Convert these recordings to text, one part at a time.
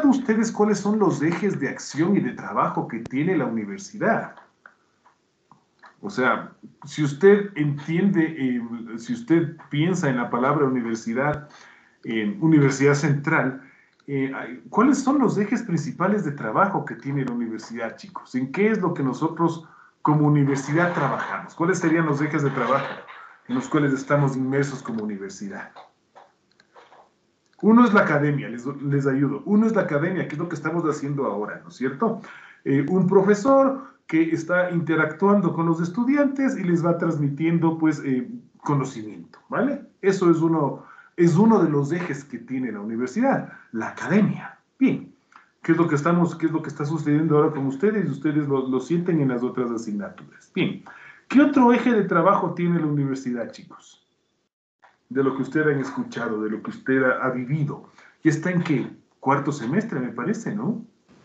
ustedes cuáles son los ejes de acción y de trabajo que tiene la universidad. O sea, si usted entiende, si usted piensa en la palabra universidad, universidad central, ¿cuáles son los ejes principales de trabajo que tiene la universidad, chicos? ¿En qué es lo que nosotros como universidad trabajamos? ¿Cuáles serían los ejes de trabajo en los cuales estamos inmersos como universidad? Uno es la academia, les ayudo. Uno es la academia, que es lo que estamos haciendo ahora, ¿no es cierto? Un profesor que está interactuando con los estudiantes y les va transmitiendo, pues, conocimiento, ¿vale? Eso es uno de los ejes que tiene la universidad, la academia. Bien, ¿qué es lo que está sucediendo ahora con ustedes? Y ustedes lo sienten en las otras asignaturas. Bien, ¿qué otro eje de trabajo tiene la universidad, chicos? De lo que usted ha escuchado, de lo que usted ha vivido. ¿Y está en qué? Cuarto semestre, me parece, ¿no?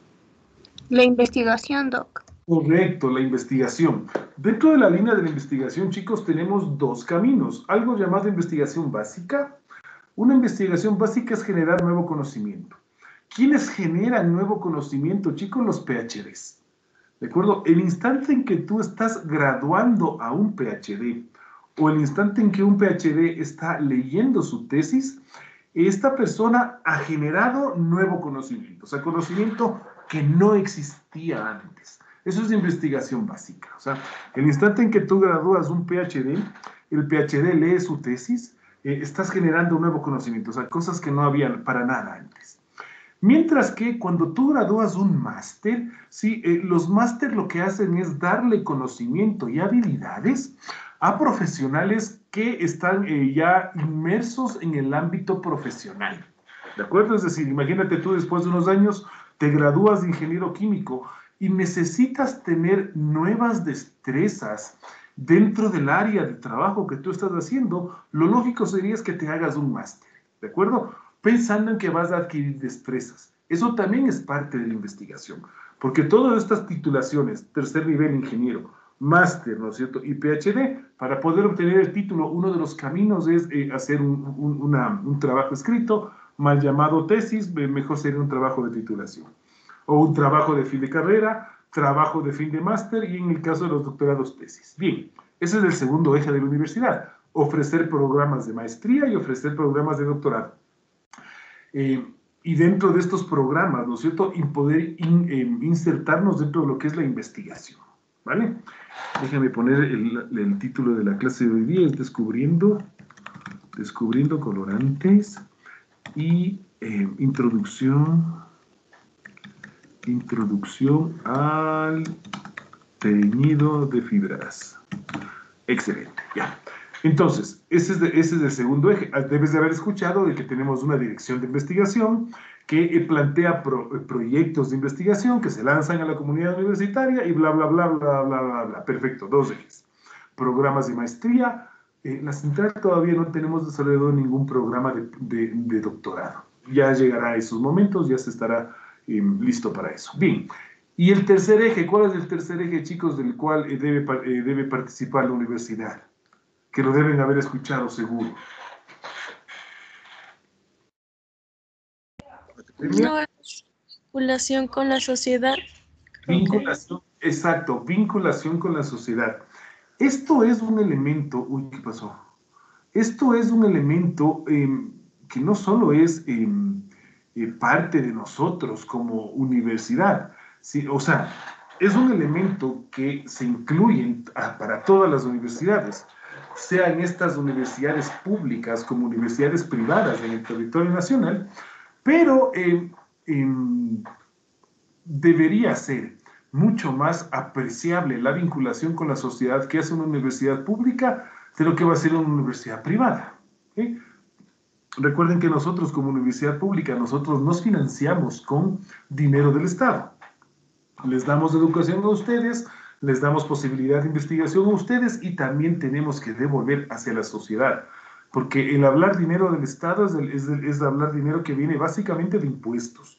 La investigación, Doc. Correcto, la investigación. Dentro de la línea de la investigación, chicos, tenemos dos caminos. Algo llamado investigación básica. Una investigación básica es generar nuevo conocimiento. ¿Quiénes generan nuevo conocimiento, chicos? Los PhDs. ¿De acuerdo? El instante en que tú estás graduando a un PhD o el instante en que un PhD está leyendo su tesis, esta persona ha generado nuevo conocimiento, o sea, conocimiento que no existía antes. Eso es investigación básica. O sea, el instante en que tú gradúas un PhD, el PhD lee su tesis, estás generando un nuevo conocimiento, o sea, cosas que no habían para nada antes. Mientras que cuando tú gradúas un máster, ¿sí? Los máster lo que hacen es darle conocimiento y habilidades a profesionales que están ya inmersos en el ámbito profesional. ¿De acuerdo? Es decir, imagínate tú después de unos años te gradúas de ingeniero químico y necesitas tener nuevas destrezas dentro del área de trabajo que tú estás haciendo. Lo lógico sería es que te hagas un máster. ¿De acuerdo? Pensando en que vas a adquirir destrezas. Eso también es parte de la investigación, porque todas estas titulaciones, tercer nivel ingeniero, máster, ¿no es cierto?, y PhD, para poder obtener el título, uno de los caminos es hacer un trabajo escrito, mal llamado tesis, mejor sería un trabajo de titulación, o un trabajo de fin de carrera, trabajo de fin de máster, y en el caso de los doctorados, tesis. Bien, ese es el segundo eje de la universidad, ofrecer programas de maestría y ofrecer programas de doctorado. Y dentro de estos programas, ¿no es cierto?, y poder insertarnos dentro de lo que es la investigación, ¿vale? Déjame poner el título de la clase de hoy día, es Descubriendo colorantes y introducción al teñido de fibras. Excelente, ya. Entonces, ese es el segundo eje. Debes de haber escuchado de que tenemos una dirección de investigación que plantea proyectos de investigación que se lanzan a la comunidad universitaria y bla, bla, bla, bla, bla, bla, bla. Perfecto, dos ejes. Programas de maestría. La central todavía no tenemos desarrollado ningún programa de doctorado. Ya llegará a esos momentos, ya se estará listo para eso. Bien. Y el tercer eje, ¿cuál es el tercer eje, chicos, del cual debe participar la universidad? Que lo deben haber escuchado seguro. No es vinculación con la sociedad. Vinculación, exacto, vinculación con la sociedad. Esto es un elemento, uy, ¿qué pasó? Esto es un elemento que no solo es parte de nosotros como universidad, ¿sí? O sea, es un elemento que se incluye para todas las universidades, sean estas universidades públicas como universidades privadas en el territorio nacional, pero debería ser mucho más apreciable la vinculación con la sociedad que hace una universidad pública de lo que va a ser una universidad privada. ¿Sí? Recuerden que nosotros como universidad pública, nosotros nos financiamos con dinero del Estado. Les damos educación a ustedes, les damos posibilidad de investigación a ustedes y también tenemos que devolver hacia la sociedad. Porque el hablar dinero del Estado es hablar dinero que viene básicamente de impuestos.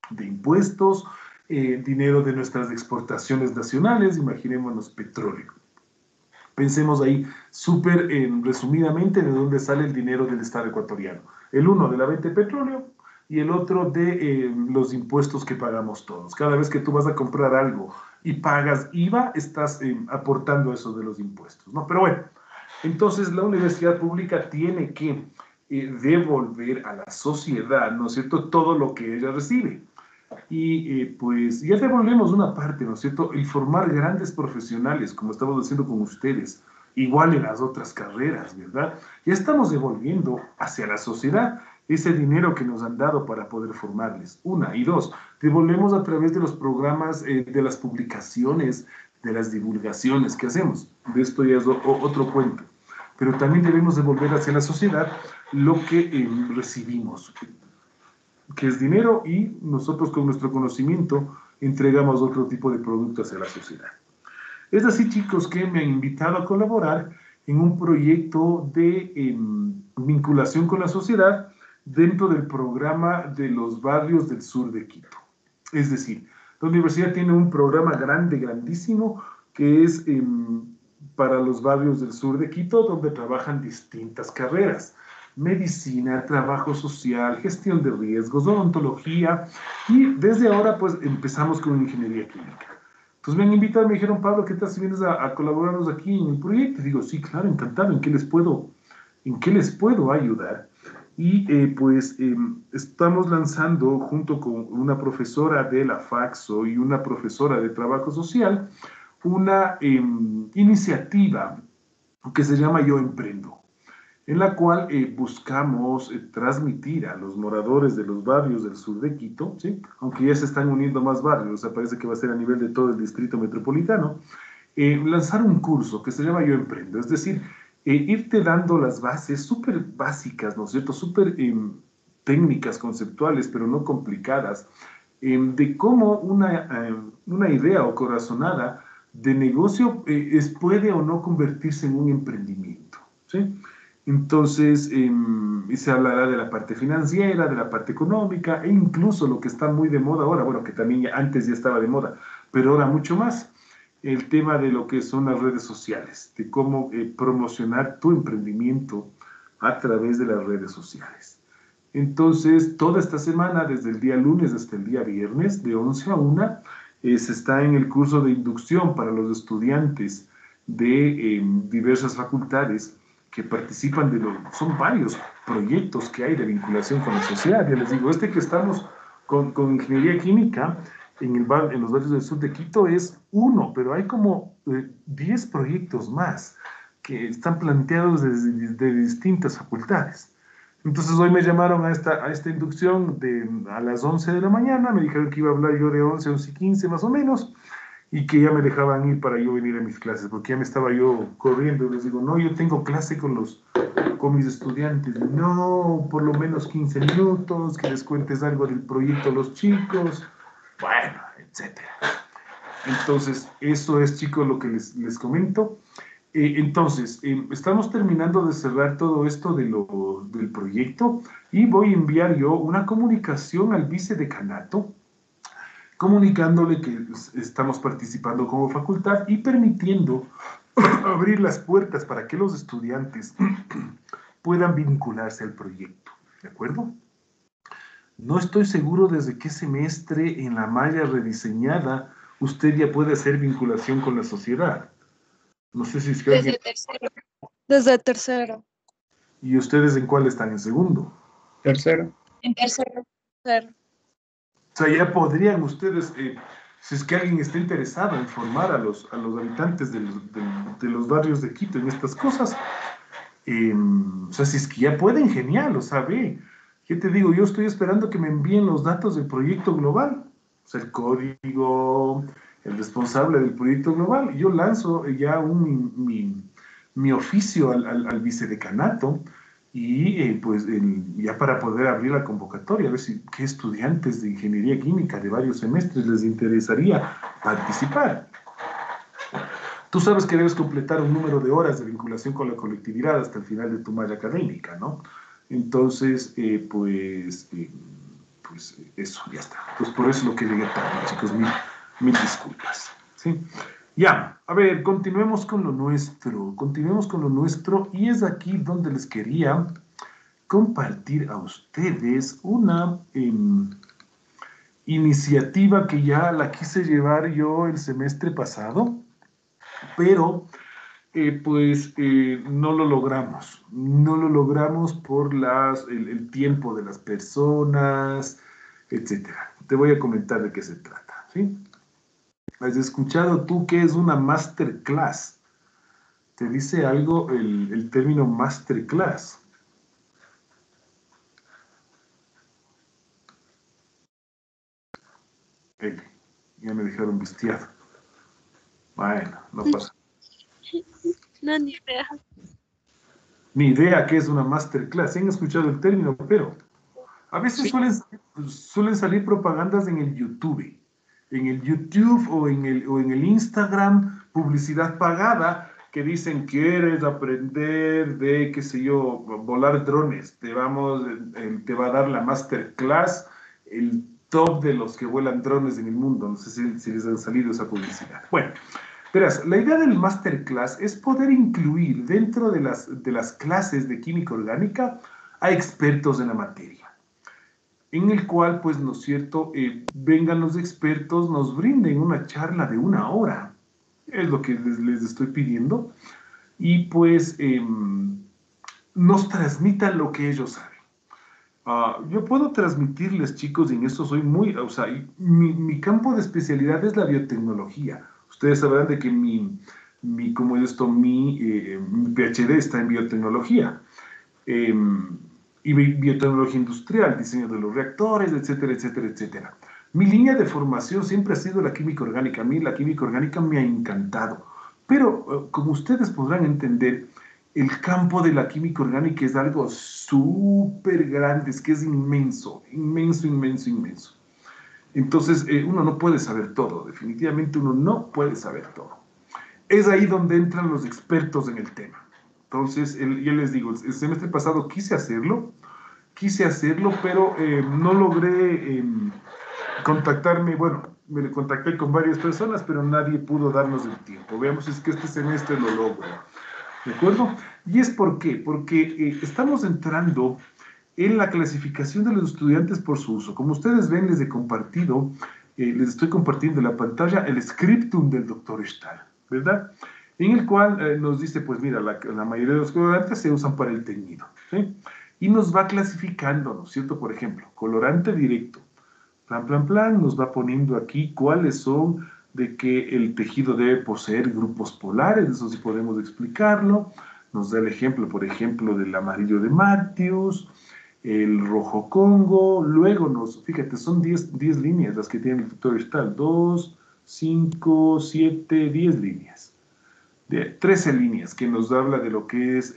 Dinero de nuestras exportaciones nacionales, imaginémonos petróleo. Pensemos ahí súper resumidamente de dónde sale el dinero del Estado ecuatoriano. El 1 de la venta de petróleo, y el otro de los impuestos que pagamos todos. Cada vez que tú vas a comprar algo y pagas IVA, estás aportando eso de los impuestos, ¿no? Pero bueno, entonces la universidad pública tiene que devolver a la sociedad, ¿no es cierto?, todo lo que ella recibe. Y pues ya devolvemos una parte, ¿no es cierto?, el formar grandes profesionales, como estamos haciendo con ustedes, igual en las otras carreras, ¿verdad? Ya estamos devolviendo hacia la sociedad ese dinero que nos han dado para poder formarles. Una. Y dos, devolvemos a través de los programas, de las publicaciones, de las divulgaciones que hacemos. De esto ya es otro cuento. Pero también debemos devolver hacia la sociedad lo que recibimos, que es dinero, y nosotros con nuestro conocimiento entregamos otro tipo de productos a la sociedad. Es así, chicos, que me han invitado a colaborar en un proyecto de vinculación con la sociedad dentro del programa de los barrios del sur de Quito. Es decir, la universidad tiene un programa grande, grandísimo, que es para los barrios del sur de Quito, donde trabajan distintas carreras: medicina, trabajo social, gestión de riesgos, odontología, y desde ahora pues empezamos con ingeniería química. Entonces me han invitado, me dijeron: Pablo, ¿qué tal si vienes a colaborarnos aquí en el proyecto? Y digo: sí, claro, encantado, ¿en qué les puedo ayudar? Y estamos lanzando, junto con una profesora de la Faxo y una profesora de trabajo social, una iniciativa que se llama Yo Emprendo, en la cual buscamos transmitir a los moradores de los barrios del sur de Quito, ¿sí?, aunque ya se están uniendo más barrios, o sea, parece que va a ser a nivel de todo el distrito metropolitano, lanzar un curso que se llama Yo Emprendo, es decir, irte dando las bases súper básicas, ¿no es cierto?, súper técnicas, conceptuales, pero no complicadas, de cómo una idea o corazonada de negocio puede o no convertirse en un emprendimiento, ¿sí? Entonces, se hablará de la parte financiera, de la parte económica, e incluso lo que está muy de moda ahora, bueno, que también antes ya estaba de moda, pero ahora mucho más, el tema de lo que son las redes sociales, de cómo promocionar tu emprendimiento a través de las redes sociales. Entonces, toda esta semana, desde el día lunes hasta el día viernes, de 11 a 1, se está en el curso de inducción para los estudiantes de diversas facultades que participan son varios proyectos que hay de vinculación con la sociedad. Ya les digo, que estamos con ingeniería química en los barrios del sur de Quito es uno, pero hay como 10 proyectos más que están planteados de distintas facultades. Entonces hoy me llamaron a esta inducción a las 11 de la mañana, me dijeron que iba a hablar yo de 11 a 11:15 más o menos, y que ya me dejaban ir para yo venir a mis clases, porque ya me estaba yo corriendo, y les digo: no, yo tengo clase con mis estudiantes. No, por lo menos 15 minutos, que les cuentes algo del proyecto a los chicos, bueno, etcétera. Entonces, eso es, chicos, lo que les comento. Entonces, estamos terminando de cerrar todo esto del proyecto, y voy a enviar yo una comunicación al vicedecanato, comunicándole que estamos participando como facultad y permitiendo abrir las puertas para que los estudiantes puedan vincularse al proyecto, ¿de acuerdo? No estoy seguro desde qué semestre en la malla rediseñada usted ya puede hacer vinculación con la sociedad. No sé si es que alguien... Desde tercero. ¿Y ustedes en cuál están? ¿En segundo? Tercero. En tercero. O sea, ya podrían ustedes, si es que alguien está interesado en formar a los habitantes de los barrios de Quito en estas cosas, o sea, si es que ya pueden, genial, o sea, ve, ¿qué te digo? Yo estoy esperando que me envíen los datos del proyecto global, o sea, el código, el responsable del proyecto global. Yo lanzo ya mi oficio al vicedecanato, y ya para poder abrir la convocatoria, a ver qué estudiantes de ingeniería química de varios semestres les interesaría participar. Tú sabes que debes completar un número de horas de vinculación con la colectividad hasta el final de tu malla académica, ¿no? Entonces, eso, ya está. Pues por eso es lo que llegué tarde, chicos, mil disculpas, ¿sí? Ya, a ver, continuemos con lo nuestro, y es aquí donde les quería compartir a ustedes una iniciativa que ya la quise llevar yo el semestre pasado, pero no lo logramos. No lo logramos por el tiempo de las personas, etcétera. Te voy a comentar de qué se trata, ¿sí? ¿Has escuchado tú qué es una masterclass? ¿Te dice algo el término masterclass? Ya me dejaron vistiado. Bueno, no pasa. No, ni idea. Ni idea qué es una masterclass. ¿Sí han escuchado el término? Pero a veces suelen salir propagandas en el YouTube. En el YouTube o en el Instagram, publicidad pagada, que dicen, ¿quieres aprender de, qué sé yo, volar drones? Te va a dar la masterclass, el top de los que vuelan drones en el mundo. No sé si les han salido esa publicidad. Bueno, verás, la idea del masterclass es poder incluir dentro de las clases de química orgánica a expertos en la materia, en el cual, pues, ¿no es cierto?, vengan los expertos, nos brinden una charla de 1 hora, es lo que les estoy pidiendo, y pues nos transmitan lo que ellos saben. Yo puedo transmitirles, chicos, y en eso soy muy, o sea, mi campo de especialidad es la biotecnología. Ustedes sabrán de que mi PhD está en biotecnología. Y biotecnología industrial, diseño de los reactores, etcétera, etcétera, etcétera. Mi línea de formación siempre ha sido la química orgánica. A mí la química orgánica me ha encantado. Pero, como ustedes podrán entender, el campo de la química orgánica es algo súper grande, es que es inmenso, inmenso, inmenso, inmenso. Entonces, uno no puede saber todo, definitivamente uno no puede saber todo. Es ahí donde entran los expertos en el tema. Entonces, ya les digo, el semestre pasado quise hacerlo, pero no logré contactarme. Bueno, me contacté con varias personas, pero nadie pudo darnos el tiempo. Veamos si es que este semestre lo logro. ¿De acuerdo? ¿Y es por qué? Porque estamos entrando en la clasificación de los estudiantes por su uso. Como ustedes ven, les estoy compartiendo en la pantalla el scriptum del doctor Stahl, ¿verdad? En el cual nos dice, pues mira, la mayoría de los colorantes se usan para el teñido, ¿sí? Y nos va clasificando, ¿no es cierto? Por ejemplo, colorante directo, nos va poniendo aquí cuáles son, de que el tejido debe poseer grupos polares, eso sí podemos explicarlo. Nos da el ejemplo, por ejemplo, del amarillo de Matthews, el rojo Congo. Luego fíjate, son 10 líneas las que tiene el doctor Stahl. 2, 5, 7, 10 líneas. 13 líneas que nos habla de lo que es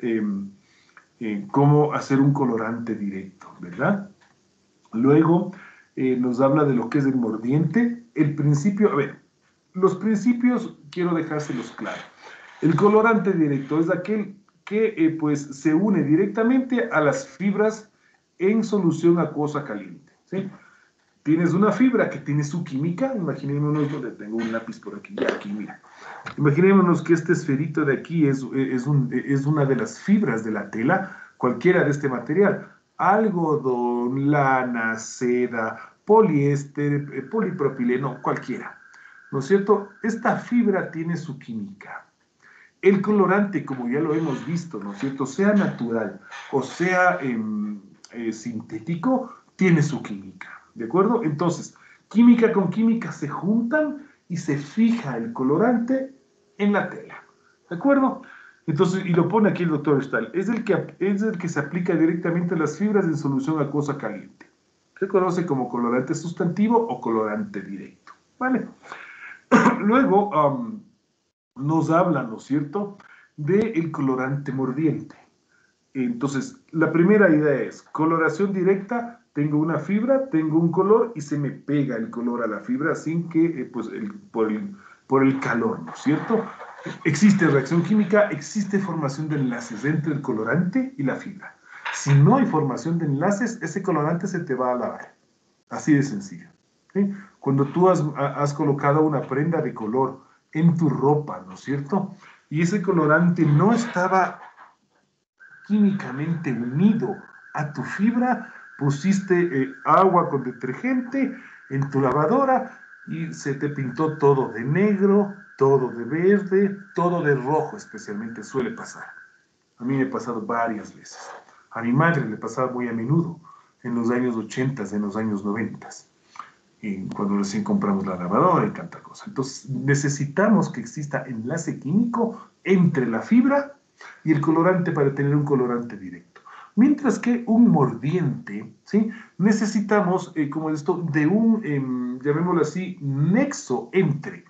cómo hacer un colorante directo, ¿verdad? Luego nos habla de lo que es el mordiente. El principio, a ver, los principios quiero dejárselos claros. El colorante directo es aquel que pues se une directamente a las fibras en solución acuosa caliente, ¿sí? Tienes una fibra que tiene su química. Imaginémonos, donde tengo un lápiz por aquí, ya aquí, mira. Imaginémonos que este esferito de aquí es una de las fibras de la tela, cualquiera de este material. Algodón, lana, seda, poliéster, polipropileno, cualquiera. ¿No es cierto? Esta fibra tiene su química. El colorante, como ya lo hemos visto, ¿no es cierto?, sea natural o sea sintético, tiene su química, ¿de acuerdo? Entonces, química con química se juntan y se fija el colorante en la tela, ¿de acuerdo? Entonces, y lo pone aquí el doctor Stahl, es el que se aplica directamente a las fibras en solución acuosa caliente. Se conoce como colorante sustantivo o colorante directo, ¿vale? Luego, nos habla, ¿no es cierto?, del colorante mordiente. Entonces, la primera idea es coloración directa. Tengo una fibra, tengo un color y se me pega el color a la fibra sin que, por el calor, ¿no es cierto? Existe reacción química, existe formación de enlaces entre el colorante y la fibra. Si no hay formación de enlaces, ese colorante se te va a lavar. Así de sencillo, ¿sí? Cuando tú has colocado una prenda de color en tu ropa, ¿no es cierto?, y ese colorante no estaba químicamente unido a tu fibra, pusiste agua con detergente en tu lavadora y se te pintó todo de negro, todo de verde, todo de rojo especialmente, suele pasar. A mí me ha pasado varias veces. A mi madre le pasaba muy a menudo, en los años 80, en los años 90, cuando recién compramos la lavadora y tanta cosa. Entonces, necesitamos que exista enlace químico entre la fibra y el colorante para tener un colorante directo. Mientras que un mordiente, ¿sí? Necesitamos, como esto, de un, llamémoslo así, nexo entre.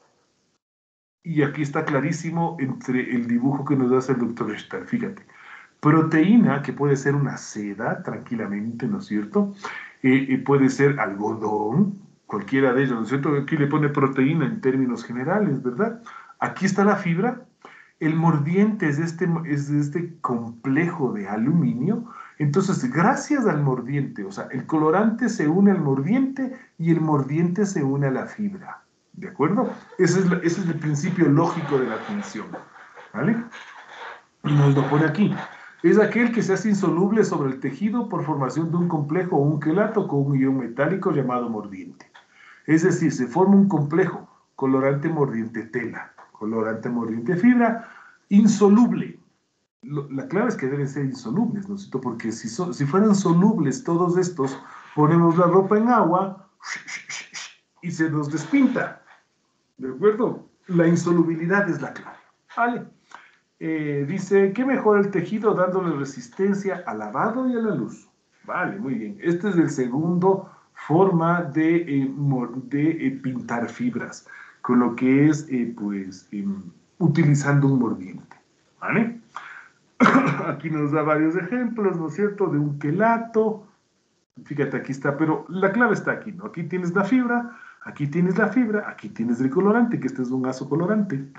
Y aquí está clarísimo entre el dibujo que nos hace el doctor Stahl, fíjate. Proteína, que puede ser una seda, tranquilamente, ¿no es cierto? Puede ser algodón, cualquiera de ellos, ¿no es cierto? Aquí le pone proteína en términos generales, ¿verdad? Aquí está la fibra. El mordiente es de este complejo de aluminio. Entonces, gracias al mordiente, o sea, el colorante se une al mordiente y el mordiente se une a la fibra. ¿De acuerdo? Ese es el principio lógico de la tensión. ¿Vale? Y nos lo pone aquí. Es aquel que se hace insoluble sobre el tejido por formación de un complejo o un quelato con un ion metálico llamado mordiente. Es decir, se forma un complejo, colorante mordiente tela, colorante mordiente fibra, insoluble. La clave es que deben ser insolubles, ¿no es cierto? Porque si fueran solubles todos estos, ponemos la ropa en agua y se nos despinta. ¿De acuerdo? La insolubilidad es la clave. ¿Vale? Dice, ¿qué mejora el tejido dándole resistencia al lavado y a la luz? Vale, muy bien. Este es el segundo forma de pintar fibras, con lo que es, utilizando un mordiente. ¿Vale? Aquí nos da varios ejemplos, ¿no es cierto?, de un quelato. Fíjate, aquí está, pero la clave está aquí, ¿no? Aquí tienes la fibra, aquí tienes la fibra, aquí tienes el colorante, que este es un azo colorante.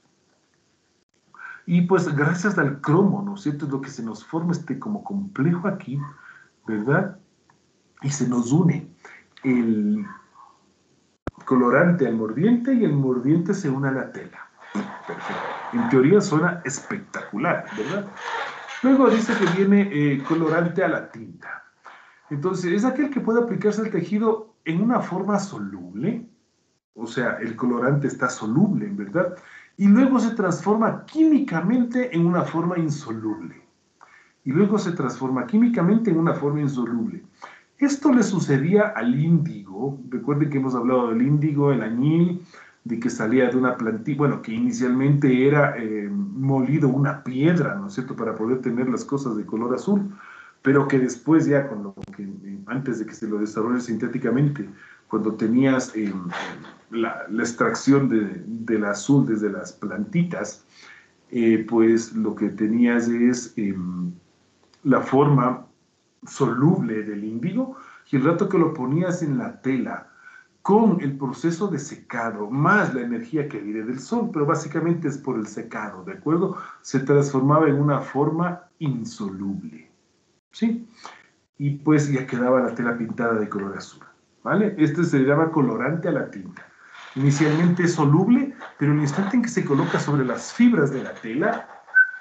Y pues gracias al cromo, ¿no es cierto? Es lo que se nos forma este como complejo aquí, ¿verdad? Y se nos une el colorante al mordiente y el mordiente se une a la tela. Perfecto. En teoría suena espectacular, ¿verdad? Luego dice que viene colorante a la tinta. Entonces, es aquel que puede aplicarse al tejido en una forma soluble, o sea, el colorante está soluble, en verdad, y luego se transforma químicamente en una forma insoluble. Y luego se transforma químicamente en una forma insoluble. Esto le sucedía al índigo. Recuerden que hemos hablado del índigo, el añil, de que salía de una plantilla, bueno, que inicialmente era molido una piedra, ¿no es cierto?, para poder tener las cosas de color azul, pero que después ya, antes de que se lo desarrolle sintéticamente, cuando tenías la extracción del azul desde las plantitas, pues lo que tenías es la forma soluble del índigo, y el rato que lo ponías en la tela, con el proceso de secado, más la energía que viene del sol, pero básicamente es por el secado, ¿de acuerdo? Se transformaba en una forma insoluble, ¿sí? Y pues ya quedaba la tela pintada de color azul, ¿vale? Este se llama colorante a la tinta. Inicialmente es soluble, pero en el instante en que se coloca sobre las fibras de la tela,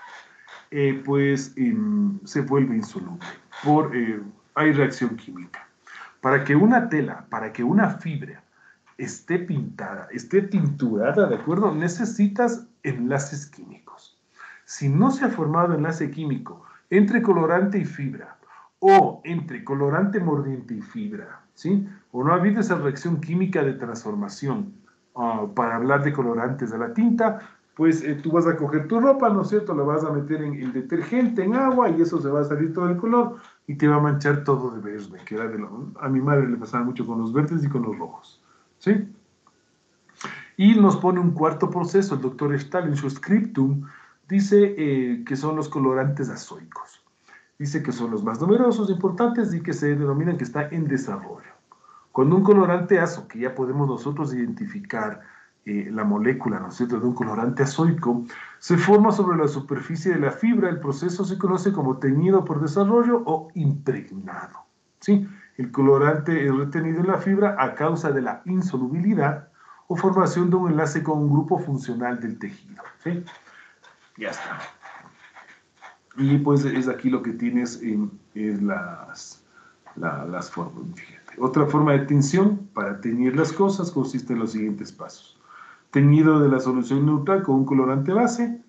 se vuelve insoluble. Hay reacción química. Para que una tela, para que una fibra esté pintada, esté tinturada, ¿de acuerdo? Necesitas enlaces químicos. Si no se ha formado enlace químico entre colorante y fibra, o entre colorante mordiente y fibra, ¿sí? O no ha habido esa reacción química de transformación para hablar de colorantes de la tinta, pues tú vas a coger tu ropa, ¿no es cierto? La vas a meter en detergente, en agua, y eso se va a salir todo el color y te va a manchar todo de verde, que era a mi madre le pasaba mucho con los verdes y con los rojos, ¿sí? Y nos pone un cuarto proceso, el doctor Stahl en su scriptum dice que son los colorantes azoicos. Dice que son los más numerosos, importantes y que se denominan que está en desarrollo. Cuando un colorante azo, que ya podemos nosotros identificar la molécula, ¿no es cierto?, de un colorante azoico, se forma sobre la superficie de la fibra, el proceso se conoce como teñido por desarrollo o impregnado, ¿sí? El colorante es retenido en la fibra a causa de la insolubilidad o formación de un enlace con un grupo funcional del tejido, ¿sí? Ya está. Y pues es aquí lo que tienes es las formas. Fíjate. Otra forma de tinción para teñir las cosas consiste en los siguientes pasos. Teñido de la solución neutral con un colorante base,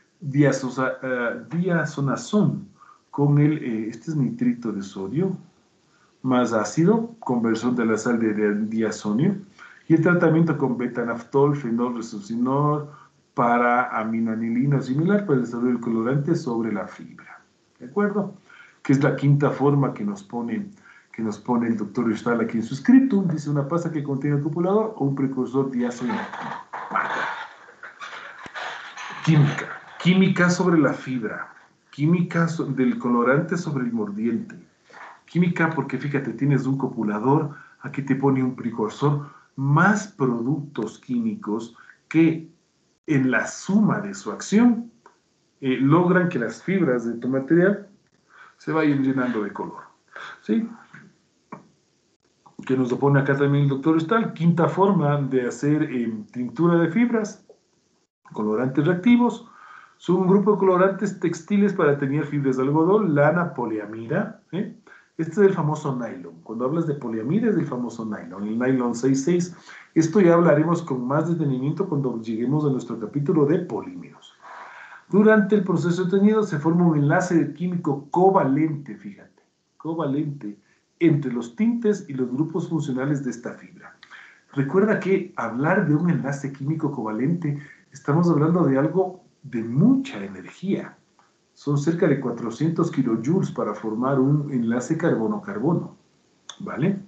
diazonazón con este es nitrito de sodio, más ácido, conversión de la sal de diazonio, y el tratamiento con betanaftol, fenol, resorcinol, para aminanilina similar para el desarrollo del colorante sobre la fibra. ¿De acuerdo? Que es la quinta forma que nos pone el doctor Stahl aquí en su scriptum. Dice una pasta que contiene el copulador o un precursor diazonativo. Química. Química sobre la fibra. Química del colorante sobre el mordiente. Química porque fíjate, tienes un copulador, aquí te pone un precursor, más productos químicos que en la suma de su acción logran que las fibras de tu material se vayan llenando de color. ¿Sí? Que nos lo pone acá también el doctor Stahl. Quinta forma de hacer tintura de fibras, colorantes reactivos. Son un grupo de colorantes textiles para teñir fibras de algodón, lana, poliamida. Este es el famoso nylon. Cuando hablas de poliamida es del famoso nylon, el nylon 66. Esto ya hablaremos con más detenimiento cuando lleguemos a nuestro capítulo de polímeros. Durante el proceso de teñido se forma un enlace químico covalente, fíjate, covalente, entre los tintes y los grupos funcionales de esta fibra. Recuerda que hablar de un enlace químico covalente, estamos hablando de algo de mucha energía. Son cerca de 400 kilojoules para formar un enlace carbono-carbono, ¿vale?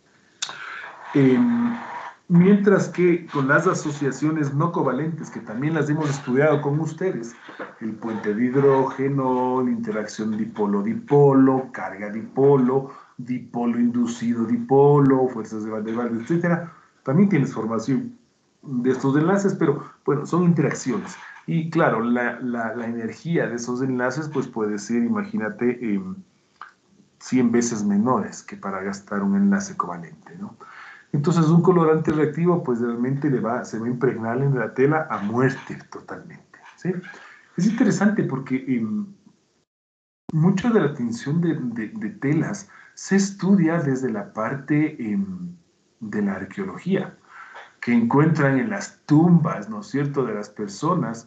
Mientras que con las asociaciones no covalentes, que también las hemos estudiado con ustedes, el puente de hidrógeno, la interacción dipolo-dipolo, carga dipolo, dipolo inducido dipolo, fuerzas de Van der Waals, etc. También tienes formación de estos enlaces, pero bueno, son interacciones. Y claro, la energía de esos enlaces pues puede ser, imagínate, 100 veces menores que para gastar un enlace covalente, ¿no? Entonces un colorante reactivo pues realmente se va a impregnar en la tela a muerte totalmente, ¿sí? Es interesante porque mucho de la tinción de telas se estudia desde la parte de la arqueología, que encuentran en las tumbas, ¿no es cierto?, de las personas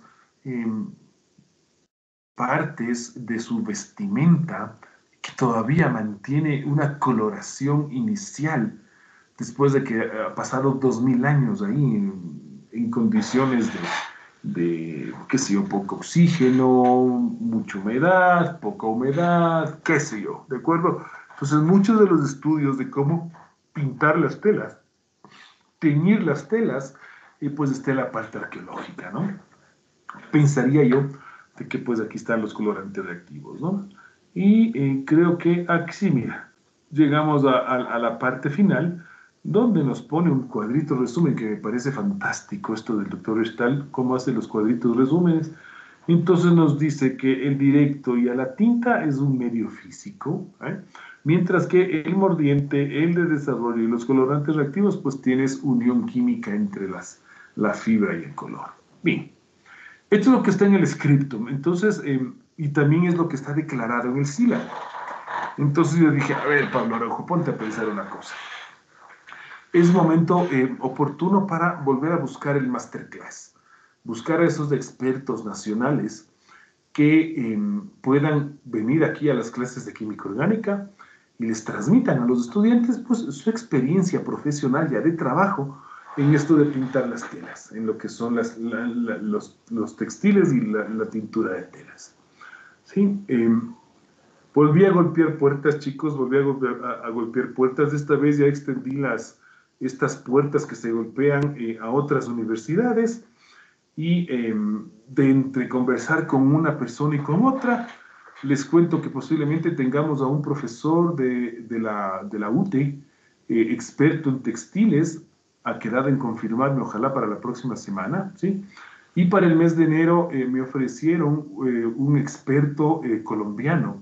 partes de su vestimenta que todavía mantiene una coloración inicial después de que ha pasado 2000 años ahí en condiciones qué sé yo, poco oxígeno, mucha humedad, poca humedad, qué sé yo, ¿de acuerdo? Entonces muchos de los estudios de cómo pintar las telas, teñir las telas, pues está en la parte arqueológica, ¿no? Pensaría yo de que pues aquí están los colorantes reactivos, ¿no? Y creo que aquí sí, mira, llegamos a la parte final, donde nos pone un cuadrito resumen que me parece fantástico esto del doctor Stahl, cómo hace los cuadritos resúmenes. Entonces nos dice que el directo y a la tinta es un medio físico, mientras que el mordiente, el de desarrollo y los colorantes reactivos, pues tienes unión química entre la fibra y el color. Bien, esto es lo que está en el scriptum, entonces, y también es lo que está declarado en el sílabo. Entonces yo dije, a ver, Pablo Araujo, ponte a pensar una cosa. Es momento oportuno para volver a buscar el masterclass, buscar a esos expertos nacionales que puedan venir aquí a las clases de química orgánica y les transmitan a los estudiantes pues, su experiencia profesional ya de trabajo en esto de pintar las telas, en lo que son los textiles y la tintura de telas. ¿Sí? Volví a golpear puertas, chicos, volví a golpear puertas. Esta vez ya extendí estas puertas que se golpean a otras universidades y de entre conversar con una persona y con otra, les cuento que posiblemente tengamos a un profesor de la UTE, experto en textiles, ha quedado en confirmarme, ojalá para la próxima semana, ¿sí? Y para el mes de enero me ofrecieron un experto colombiano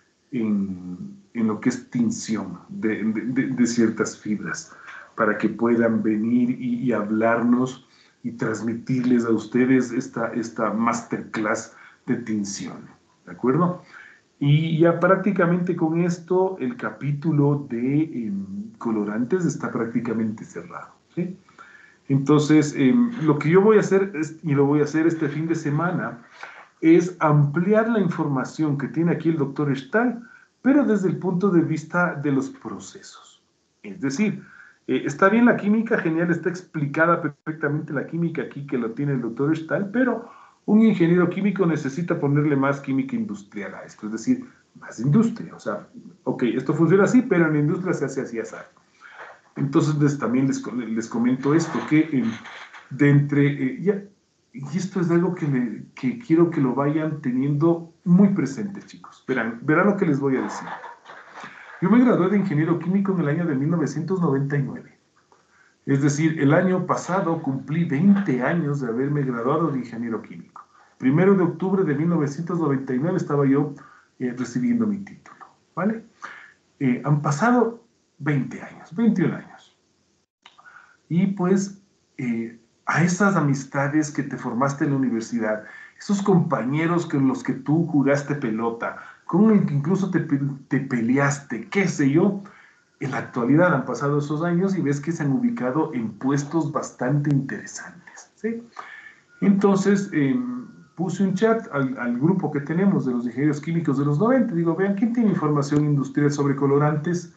en lo que es tinción de ciertas fibras, para que puedan venir y hablarnos y transmitirles a ustedes esta masterclass de tinción. ¿de acuerdo? Y ya prácticamente con esto el capítulo de colorantes está prácticamente cerrado, ¿sí? Entonces, lo que yo voy a hacer, y lo voy a hacer este fin de semana, es ampliar la información que tiene aquí el doctor Stahl, pero desde el punto de vista de los procesos. Es decir, está bien la química, genial, está explicada perfectamente la química aquí que lo tiene el doctor Stahl, pero un ingeniero químico necesita ponerle más química industrial a esto, es decir, más industria. O sea, ok, esto funciona así, pero en la industria se hace así, así. Entonces también les comento esto, que de entre, y esto es algo que quiero que lo vayan teniendo muy presente, chicos. Verán lo que les voy a decir. Yo me gradué de ingeniero químico en el año de 1999. Es decir, el año pasado cumplí 20 años de haberme graduado de ingeniero químico. 1 de octubre de 1999 estaba yo recibiendo mi título, ¿vale? Han pasado 20 años, 21 años. Y pues a esas amistades que te formaste en la universidad, esos compañeros con los que tú jugaste pelota, con el que incluso te peleaste, qué sé yo, en la actualidad han pasado esos años y ves que se han ubicado en puestos bastante interesantes, ¿sí? Entonces, puse un chat al grupo que tenemos de los ingenieros químicos de los 90. Digo, vean, ¿quién tiene información industrial sobre colorantes?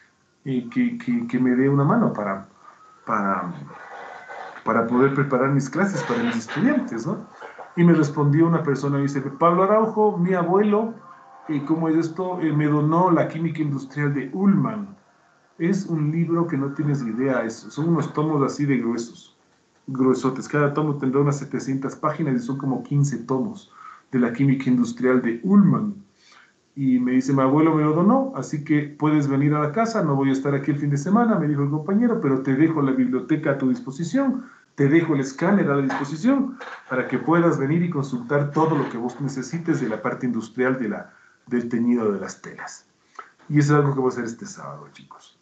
Que me dé una mano para, para poder preparar mis clases para mis estudiantes, ¿no? Y me respondió una persona, me dice, Pablo Araujo, mi abuelo, ¿cómo es esto? Me donó la química industrial de Ullmann. Es un libro que no tienes idea, son unos tomos así de gruesos, gruesotes. Cada tomo tendrá unas 700 páginas y son como 15 tomos de la química industrial de Ullmann. Y me dice, mi abuelo me lo donó, así que puedes venir a la casa, no voy a estar aquí el fin de semana, me dijo el compañero, pero te dejo la biblioteca a tu disposición, te dejo el escáner a la disposición para que puedas venir y consultar todo lo que vos necesites de la parte industrial del teñido de las telas. Y eso es algo que voy a hacer este sábado, chicos.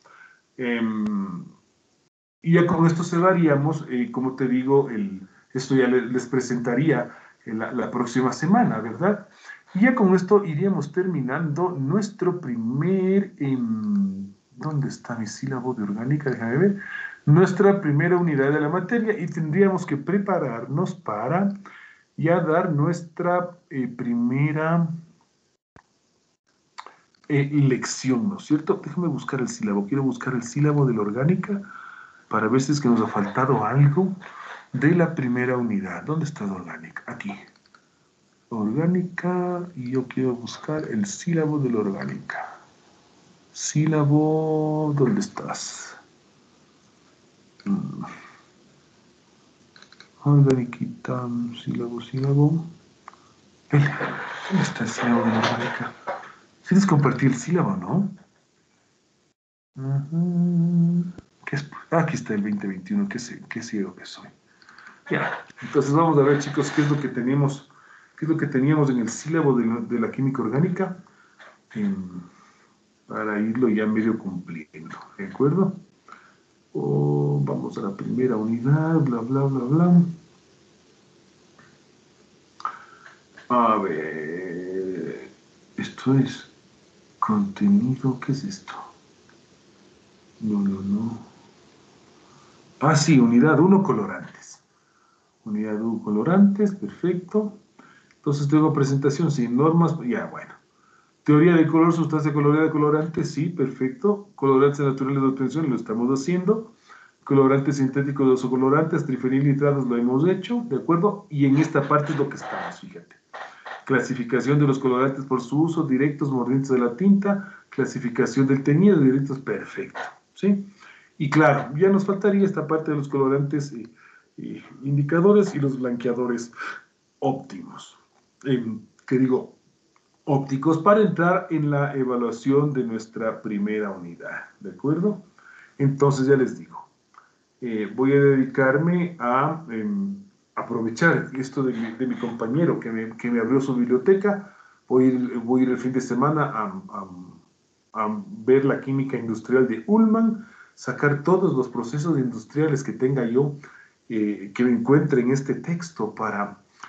Y ya con esto cerraríamos, como te digo, esto ya les presentaría la próxima semana, ¿verdad? Y ya con esto iríamos terminando nuestro primer, ¿dónde está mi sílabo de orgánica? Déjame ver. Nuestra primera unidad de la materia y tendríamos que prepararnos para ya dar nuestra primera lección, ¿no es cierto? Déjame buscar el sílabo. Quiero buscar el sílabo de la orgánica para ver si es que nos ha faltado algo de la primera unidad. ¿Dónde está la orgánica? Aquí. Orgánica, y yo quiero buscar el sílabo de la orgánica. Sílabo, ¿dónde estás? Organiquita, sílabo. ¿Dónde está el sílabo de la orgánica? Tienes que compartir el sílabo, ¿no? Aquí está el 2021, qué ciego que soy. Ya, entonces vamos a ver, chicos, qué es lo que teníamos en el sílabo de la química orgánica para irlo ya medio cumpliendo, ¿de acuerdo? Vamos a la primera unidad, bla, bla, bla, bla. A ver, esto es contenido, ¿qué es esto? No. Ah, sí, unidad 1, colorantes. Unidad 1, colorantes, perfecto. Entonces tengo presentación, sí, normas, ya, bueno. Teoría de color, sustancia colorida de colorantes, sí, perfecto. Colorantes naturales de obtención, lo estamos haciendo. Colorantes sintéticos de osocolorantes, trifenil nitratos, lo hemos hecho, ¿de acuerdo? Y en esta parte es lo que estamos, fíjate. Clasificación de los colorantes por su uso, directos, mordientes de la tinta, clasificación del teñido, directos, perfecto, ¿sí? Y claro, ya nos faltaría esta parte de los colorantes indicadores y los blanqueadores óptimos. ¿Qué digo? Ópticos para entrar en la evaluación de nuestra primera unidad, ¿de acuerdo? Entonces ya les digo, voy a dedicarme a aprovechar esto de mi compañero que me abrió su biblioteca. Voy a ir el fin de semana a ver la química industrial de Ullmann, sacar todos los procesos industriales que tenga yo, que me encuentre en este texto para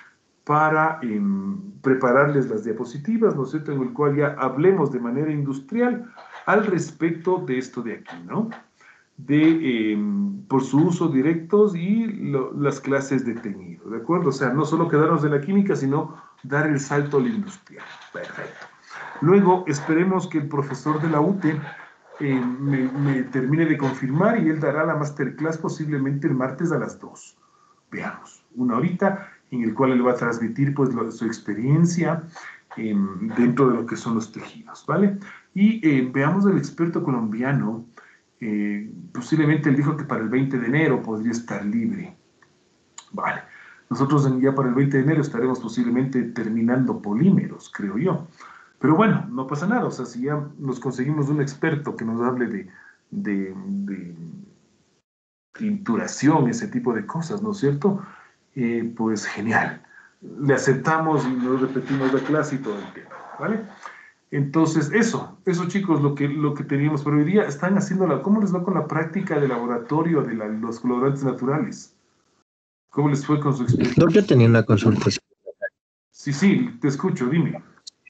para prepararles las diapositivas, ¿no es cierto?, en el cual ya hablemos de manera industrial al respecto de esto de aquí, ¿no? Por su uso directos y las clases de teñido, ¿de acuerdo? O sea, no solo quedarnos de la química, sino dar el salto a la industrial. Perfecto. Luego, esperemos que el profesor de la UTE me termine de confirmar y él dará la masterclass posiblemente el martes a las 2. Veamos, una horita en el cual él va a transmitir pues su experiencia dentro de lo que son los tejidos, ¿vale? Y veamos al experto colombiano, posiblemente él dijo que para el 20 de enero podría estar libre. Vale, nosotros ya para el 20 de enero estaremos posiblemente terminando polímeros, creo yo. Pero bueno, no pasa nada, o sea, si ya nos conseguimos un experto que nos hable de tinturación, ese tipo de cosas, ¿no es cierto? Pues genial. Le aceptamos y nos repetimos la clase y todo el tema, ¿vale? Entonces, eso chicos, lo que teníamos por hoy día. Están haciendo ¿cómo les va con la práctica de laboratorio de los colorantes naturales? ¿Cómo les fue con su experiencia? Doctor, tenía una consulta. Sí, te escucho, dime.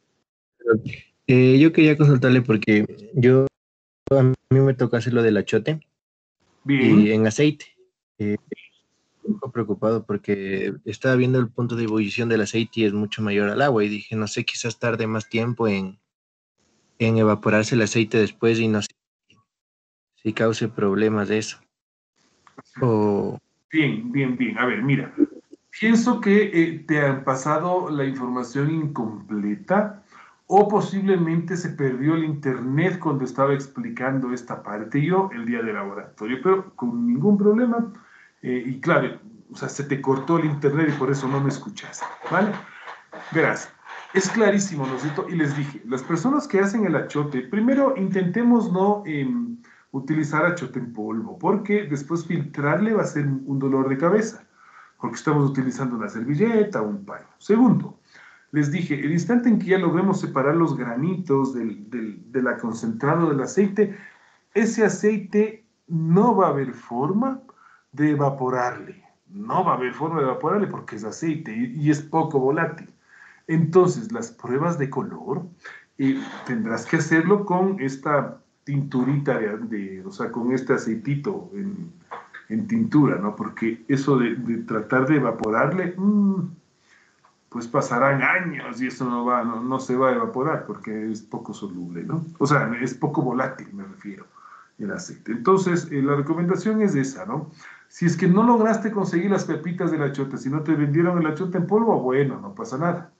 Yo quería consultarle porque a mí me toca hacer lo del achote Bien, y en aceite. Un poco preocupado porque estaba viendo el punto de ebullición del aceite y es mucho mayor al agua y dije, no sé, quizás tarde más tiempo en evaporarse el aceite después y no sé si cause problemas de eso. O bien. A ver, mira, pienso que te han pasado la información incompleta o posiblemente se perdió el internet cuando estaba explicando esta parte yo el día del laboratorio, pero con ningún problema. Y claro, o sea, se te cortó el internet y por eso no me escuchaste, ¿vale? Verás, es clarísimo, ¿no es cierto? Y les dije, las personas que hacen el achote, primero intentemos no utilizar achote en polvo, porque después filtrarle va a ser un dolor de cabeza, porque estamos utilizando una servilleta o un paño. Segundo, les dije, el instante en que ya logremos separar los granitos de la concentrado del aceite, ese aceite no va a haber forma de evaporarle. No va a haber forma de evaporarle porque es aceite y es poco volátil. Entonces, las pruebas de color tendrás que hacerlo con esta tinturita, o sea, con este aceitito en tintura, ¿no? Porque eso de tratar de evaporarle, pues pasarán años y eso no se va a evaporar porque es poco soluble, ¿no? O sea, es poco volátil, me refiero, el aceite. Entonces, la recomendación es esa, ¿no? Si es que no lograste conseguir las pepitas del achote, si no te vendieron el achote en polvo, bueno, no pasa nada.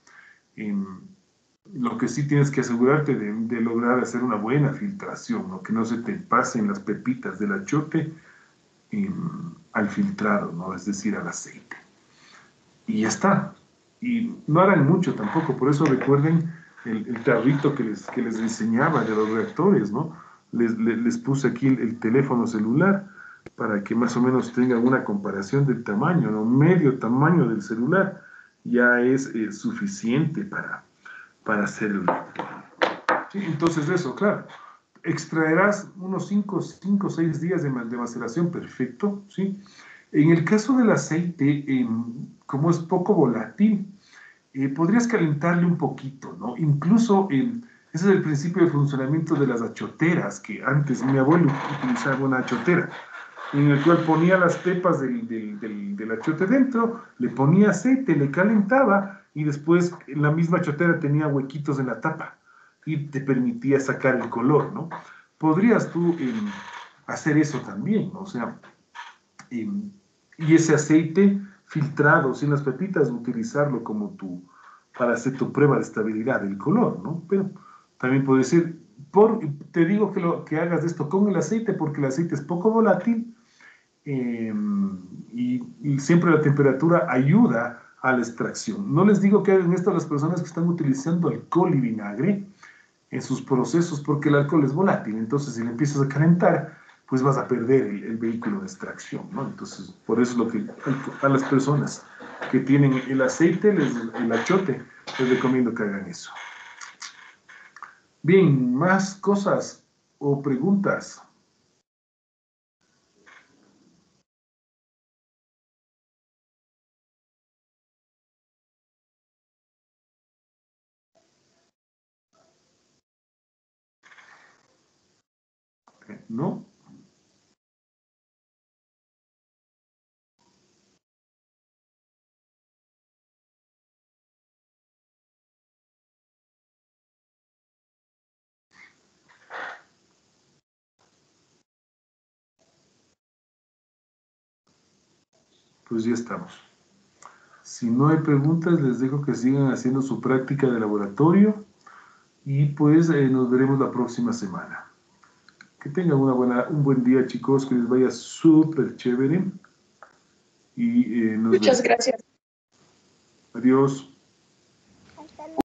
Lo que sí tienes que asegurarte de lograr hacer una buena filtración, ¿no? Que no se te pasen las pepitas del achote al filtrado, ¿no? Es decir, al aceite. Y ya está. Y no harán mucho tampoco, por eso recuerden el tarrito que les enseñaba de los reactores, ¿no? Les puse aquí el teléfono celular para que más o menos tengan una comparación del tamaño, ¿no? Medio tamaño del celular ya es suficiente para hacer el reactor. Sí, entonces eso, claro. Extraerás unos 5 o 6 días de maceración, perfecto, ¿sí? En el caso del aceite, como es poco volátil, podrías calentarle un poquito, ¿no? Incluso, ese es el principio de funcionamiento de las achoteras, que antes mi abuelo utilizaba una achotera, en el cual ponía las pepas del achote dentro, le ponía aceite, le calentaba, y después la misma achotera tenía huequitos en la tapa, y te permitía sacar el color, ¿no? Podrías tú hacer eso también, ¿no? O sea, y ese aceite filtrado sin las pepitas, utilizarlo para hacer tu prueba de estabilidad del color, ¿no? Pero también puedes decir, te digo que hagas esto con el aceite porque el aceite es poco volátil y siempre la temperatura ayuda a la extracción. No les digo que hagan esto a las personas que están utilizando alcohol y vinagre en sus procesos porque el alcohol es volátil, entonces si le empiezas a calentar, pues vas a perder el vehículo de extracción, ¿no? Entonces, por eso es lo que a las personas que tienen el aceite, el achote, les recomiendo que hagan eso. Bien, más cosas o preguntas. ¿No? Pues ya estamos. Si no hay preguntas, les dejo que sigan haciendo su práctica de laboratorio y pues nos veremos la próxima semana. Que tengan un buen día, chicos, que les vaya súper chévere y nos Muchas vemos. gracias. Adiós.